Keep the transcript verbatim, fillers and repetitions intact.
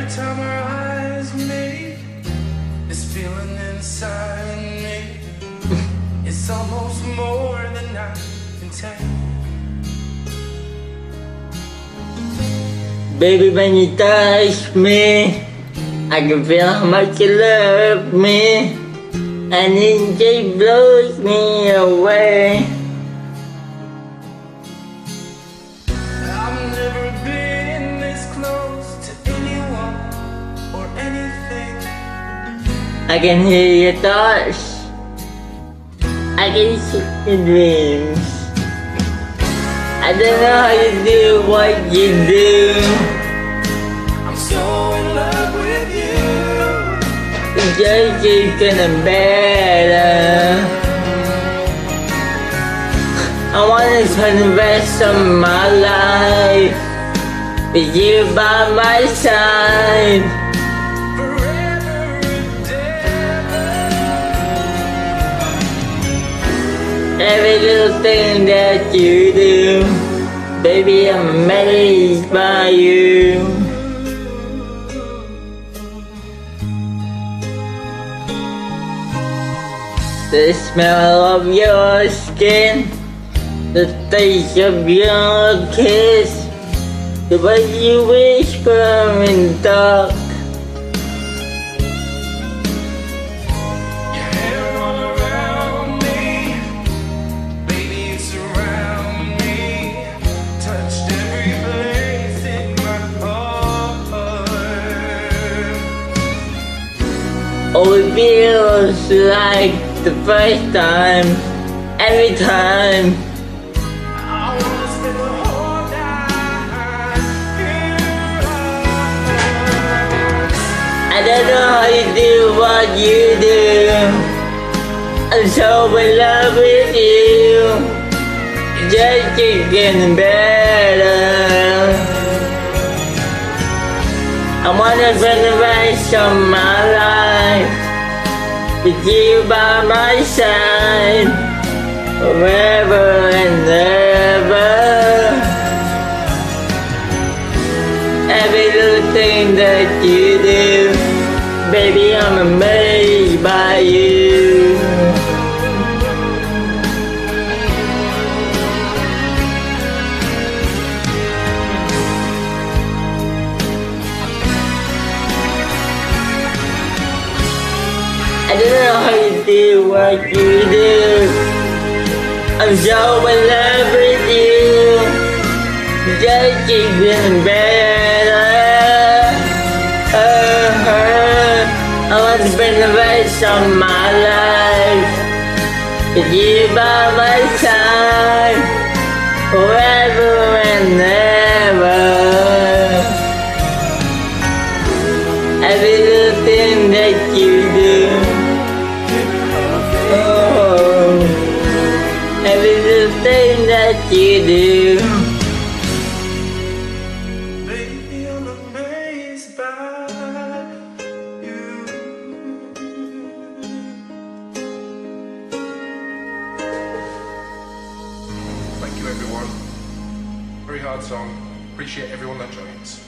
every time our eyes meet, this feeling inside me, it's almost more than I can take. Baby, when you touch me, I can feel how much you love me, and it just blows me away. I've never been this close to anyone or anything. I can hear your thoughts, I can see your dreams. I don't know how you do what you do. I'm so in love with you. It just keeps getting better. I wanna spend the rest of my life with you by my side. Forever and ever. Every little thing that you do, baby, I'm amazed by you. The smell of your skin, the taste of your kiss, the way you whisper in the dark. Your hair all around me, baby, you surround me. Touched every place in my heart. Oh, it feels like the first time, every time. I wanna spend the whole night in your arms. I don't know how you do what you do. I'm so in love with you. Just keep getting better. I wanna spend the rest of my life with you by my side, forever and ever. Every little thing that you do, baby, I'm amazed by you. I don't know how you do what you do. I'm so in love with you. Just keep getting better. Uh, uh, I want to spend the rest of my life with you by my side, forever and ever. Every little thing that you do, oh, every little thing that you do. Baby, I'm amazed by you. Thank you, everyone. Very hard song. Appreciate everyone that joins.